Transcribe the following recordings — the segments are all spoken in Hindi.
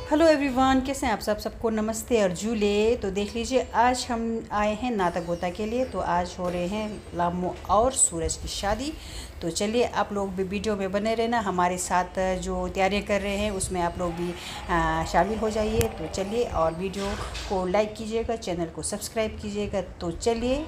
हेलो एवरीवन, कैसे हैं आप सबको नमस्ते और जूले। तो देख लीजिए, आज हम आए हैं नाता गोता के लिए। तो आज हो रहे हैं लामो और सूरज की शादी। तो चलिए आप लोग भी वीडियो में बने रहना, हमारे साथ जो तैयारियां कर रहे हैं उसमें आप लोग भी शामिल हो जाइए। तो चलिए, और वीडियो को लाइक कीजिएगा, चैनल को सब्सक्राइब कीजिएगा। तो चलिए।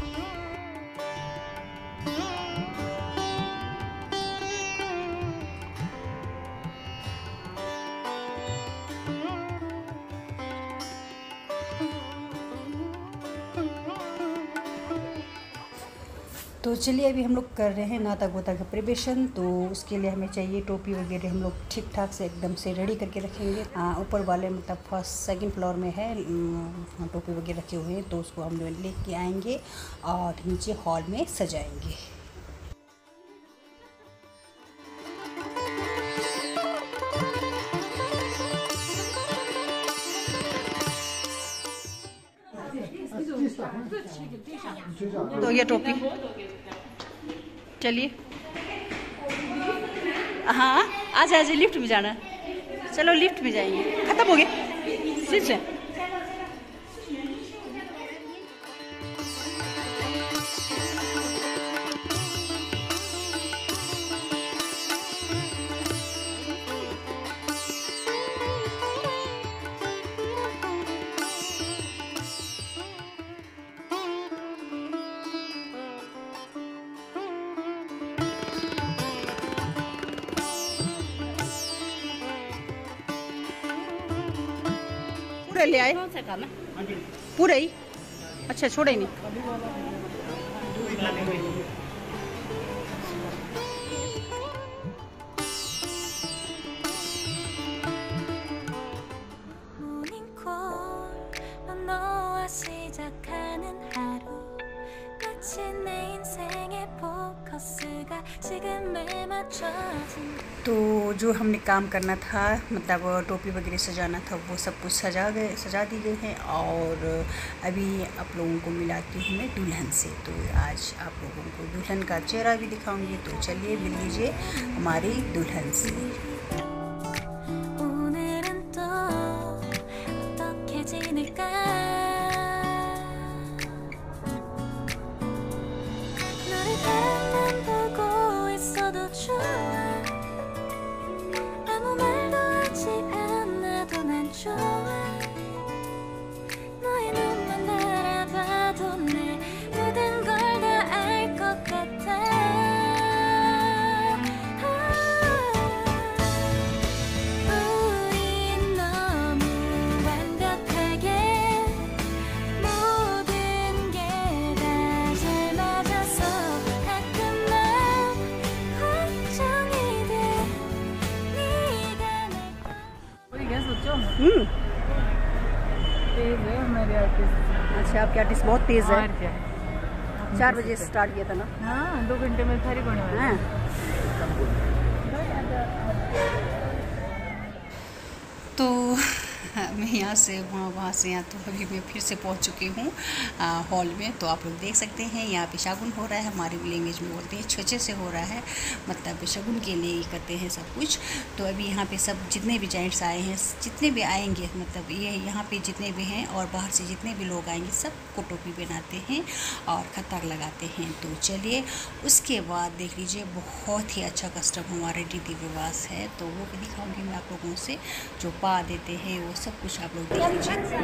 तो चलिए, अभी हम लोग कर रहे हैं नाता गोता का प्रिपरेशन। तो उसके लिए हमें चाहिए टोपी वगैरह, हम लोग ठीक ठाक से एकदम से रेडी करके रखेंगे। ऊपर वाले मतलब फर्स्ट सेकंड फ्लोर में है टोपी वगैरह रखे हुए हैं, तो उसको हम लोग लेके आएंगे और नीचे हॉल में सजाएंगे। तो ये टोपी, चलिए। हाँ, आज आज लिफ्ट में जाना। चलो लिफ्ट में जाएंगे, खत्म हो गए फिर से। पूरे ले आए? पूरे ही? अच्छा, छोड़े नहीं। तो जो हमने काम करना था, मतलब टोपी वगैरह सजाना था, वो सब कुछ सजा दी गई है। और अभी आप लोगों को मिलाती हूँ मैं दुल्हन से। तो आज आप लोगों को दुल्हन का चेहरा भी दिखाऊंगी। तो चलिए मिल लीजिए हमारी दुल्हन से। तेज है मेरे आर्टिस्ट। अच्छा, आपके आर्टिस्ट बहुत तेज़ है। 4 बजे स्टार्ट किया था ना? हाँ, 2 घंटे में सारी होने वाली है। तो मैं यहाँ से वहाँ से यहाँ, तो अभी मैं फिर से पहुँच चुकी हूँ हॉल में। तो आप लोग देख सकते हैं यहाँ पे शगुन हो रहा है। हमारी लैंग्वेज में बोलते हैं छुचे से हो रहा है, मतलब शगुन के लिए ही करते हैं सब कुछ। तो अभी यहाँ पे सब जितने भी जेंट्स आए हैं, जितने भी आएंगे, मतलब ये यहाँ पे जितने भी हैं और बाहर से जितने भी लोग आएंगे, सबको टोपी पहनाते हैं और कतार लगाते हैं। तो चलिए, उसके बाद देख लीजिए, बहुत ही अच्छा कस्टम हमारे रीति रिवाज है। तो वो भी दिखाऊँगी मैं आप लोगों से। जो पा देते हैं वो सब कुछ आप लोग देख लीजिए।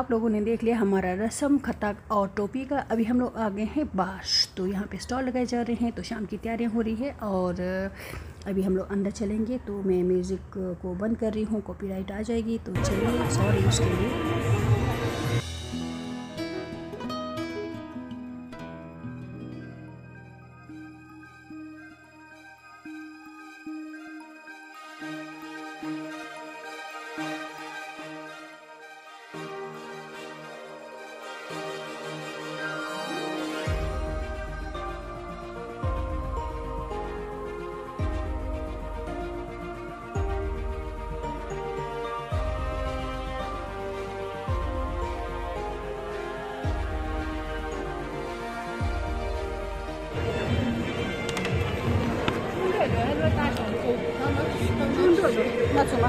आप लोगों ने देख लिया हमारा रस्म खता और टोपी का। अभी हम लोग आ गए हैं बाश, तो यहाँ पे स्टॉल लगाए जा रहे हैं, तो शाम की तैयारियाँ हो रही है और अभी हम लोग अंदर चलेंगे। तो मैं म्यूज़िक को बंद कर रही हूँ, कॉपीराइट आ जाएगी, तो चलिए, सॉरी उसके लिए।那什么？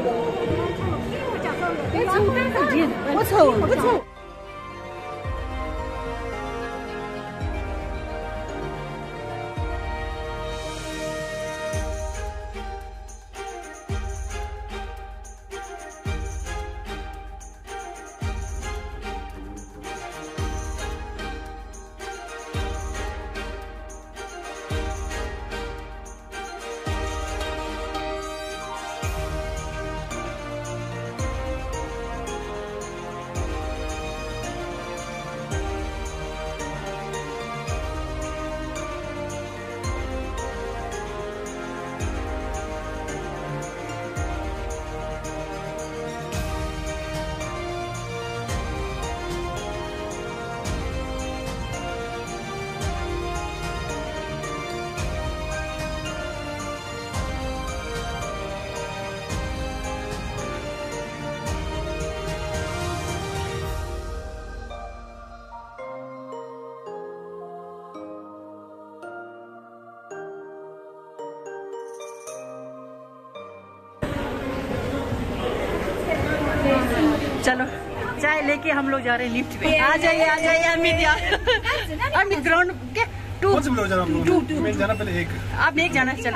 不臭，不臭。चलो चाय लेके हम लोग जा रहे हैं लिफ्ट पे। आ जाइए अमित यार। अमित ग्राउंड के टू जाना पहले एक आप एक जाना। चलो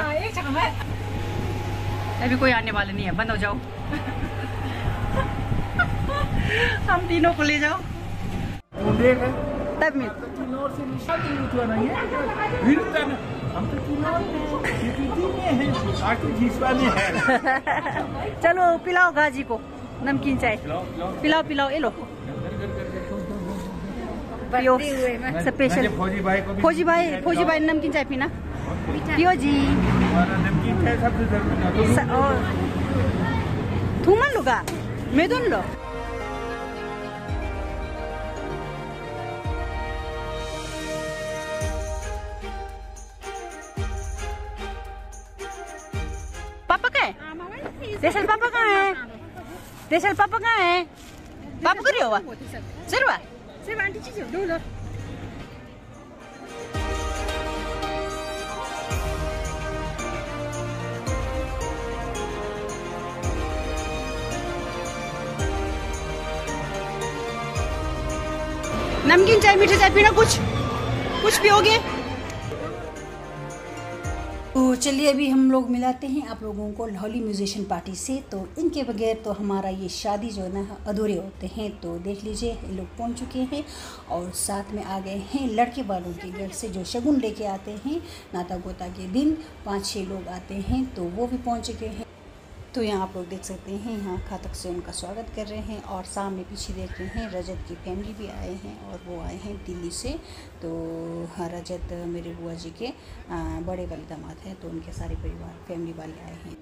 अभी कोई आने वाले नहीं है, बंद हो जाओ। हम तीनों को ले जाओ तब चलो पिलाओ गाजी को नमकीन चाय, पिलाओ ये लो पियो स्पेशल। फौजी भाई नमकीन चाय पीना, पियो जी। थूमन लुगा मेदुन लो। पापा कहाँ है? देशल पापा कहाँ है? देशल पापा कहाँ है? पापा करी हुआ सिर्फ आंटी चीज दो। नमकीन चाय मीठा चाय पीना, कुछ पियोगे? तो चलिए अभी हम लोग मिलाते हैं आप लोगों को लाहौली म्यूजिशियन पार्टी से। तो इनके बगैर तो हमारा ये शादी जो है ना अधूरे होते हैं। तो देख लीजिए ये लोग पहुंच चुके हैं और साथ में आ गए हैं लड़के वालों के घर से जो शगुन लेके आते हैं नाता गोता के दिन। 5-6 लोग आते हैं तो वो भी पहुंच चुके हैं। तो यहाँ आप लोग देख सकते हैं, यहाँ खातक से उनका स्वागत कर रहे हैं और सामने पीछे देख रहे हैं रजत की फैमिली भी आए हैं और वो आए हैं दिल्ली से। तो हाँ, रजत मेरे बुआ जी के बड़े वाले दामाद हैं, तो उनके सारे परिवार फैमिली वाले आए हैं।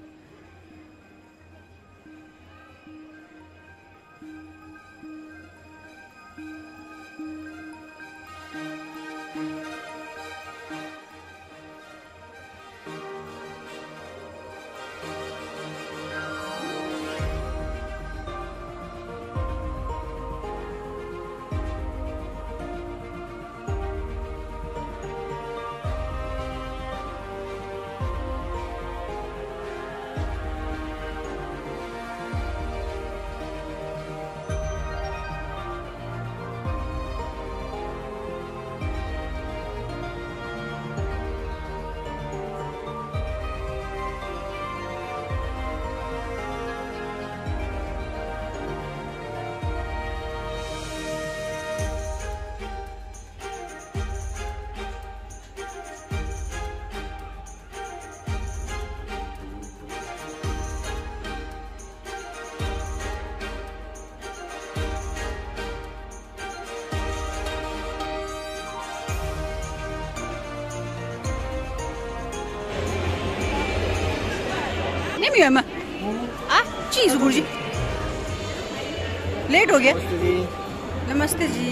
Kim yiyor mu? चीज़ गुरु जी लेट हो गया। नमस्ते जी।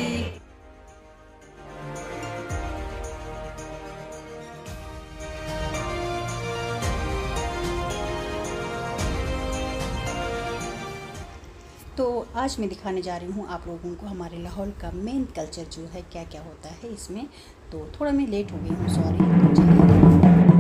तो आज मैं दिखाने जा रही हूँ आप लोगों को हमारे लाहौर का मेन कल्चर जो है क्या क्या होता है इसमें। तो थोड़ा मैं लेट हो गई हूँ, सॉरी।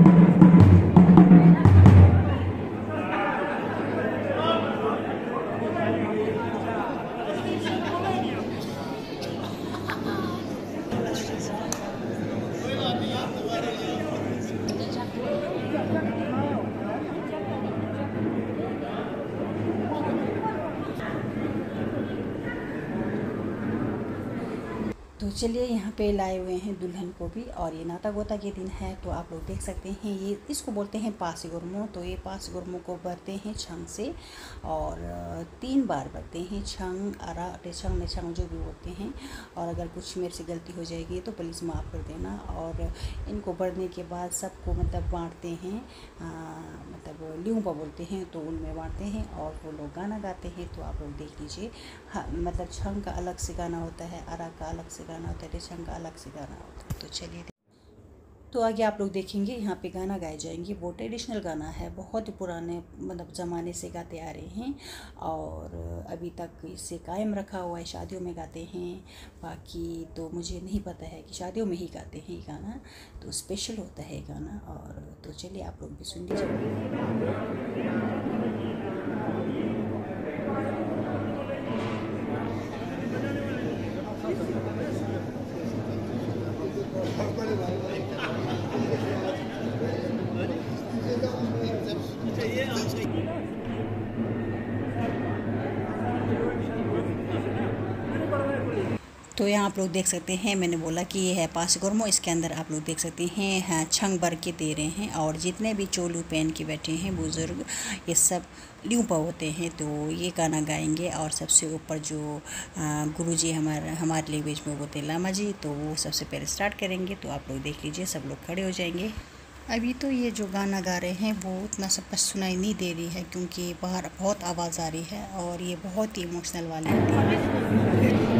तो चलिए यहाँ पे लाए हुए हैं दुल्हन को भी, और ये नाता गोता के दिन है। तो आप लोग देख सकते हैं ये इसको बोलते हैं पास गुरमो। तो ये पास गुरमो को भरते हैं छंग से, और 3 बार भरते हैं छंग अरा छंग छंग जो भी बोलते हैं। और अगर कुछ मेरे से गलती हो जाएगी तो प्लीज़ माफ़ कर देना। और इनको भरने के बाद सबको मतलब बांटते हैं, मतलब ल्यूपा बोलते हैं तो उनमें बांटते हैं, और वो लोग गाना गाते हैं। तो आप लोग देख लीजिए। हाँ, मतलब छंग का अलग से गाना होता है, अरा का अलग से गाना होता है, रेशम का अलग से गाना होता है। तो चलिए, तो आगे आप लोग देखेंगे यहाँ पे गाना गाए जाएंगे। वो ट्रेडिशनल गाना है, बहुत ही पुराने मतलब ज़माने से गाते आ रहे हैं, और अभी तक इसे कायम रखा हुआ है। शादियों में गाते हैं, बाकी तो मुझे नहीं पता है कि शादियों में ही गाते हैं ये गाना। तो स्पेशल होता है गाना। और तो चलिए आप लोग भी सुन लीजिए। तो यहाँ आप लोग देख सकते हैं, मैंने बोला कि ये है पास गुरमो। इसके अंदर आप लोग देख सकते हैं हाँ, छंग भर के दे रहे हैं, और जितने भी चोलू पहन के बैठे हैं बुज़ुर्ग, ये सब ल्यूपा होते हैं। तो ये गाना गाएंगे, और सबसे ऊपर जो गुरुजी हमारे लैंग्वेज में बोलते हैं लामा जी, तो वो सबसे पहले स्टार्ट करेंगे। तो आप लोग देख लीजिए, सब लोग खड़े हो जाएंगे। अभी तो ये जो गाना गा रहे हैं वो उतना सब सुनाई नहीं दे रही है, क्योंकि बाहर बहुत आवाज़ आ रही है, और ये बहुत ही इमोशनल वाली है।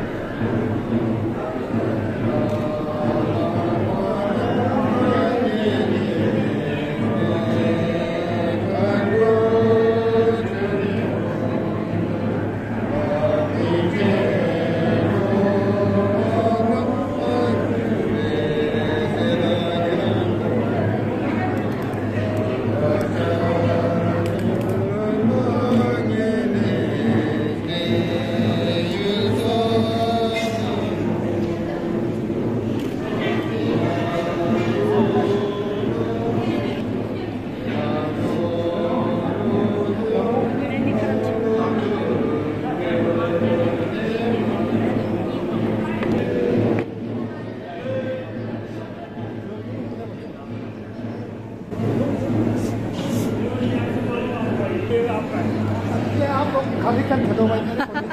खाली कर दो भाई।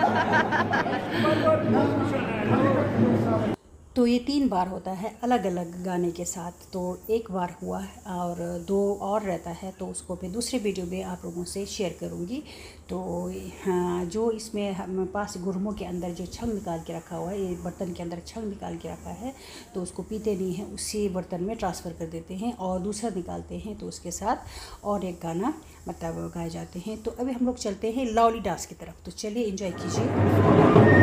तो ये 3 बार होता है अलग अलग गाने के साथ। तो एक बार हुआ और 2 और रहता है, तो उसको मैं दूसरे वीडियो में आप लोगों से शेयर करूंगी। तो हाँ, जो इसमें हम पास गुरमों के अंदर जो छंग निकाल के रखा हुआ है, ये बर्तन के अंदर छंग निकाल के रखा है, तो उसको पीते नहीं हैं, उसी बर्तन में ट्रांसफ़र कर देते हैं और दूसरा निकालते हैं। तो उसके साथ और एक गाना मतलब गाए जाते हैं। तो अभी हम लोग चलते हैं लावली डांस की तरफ। तो चलिए एंजॉय कीजिए।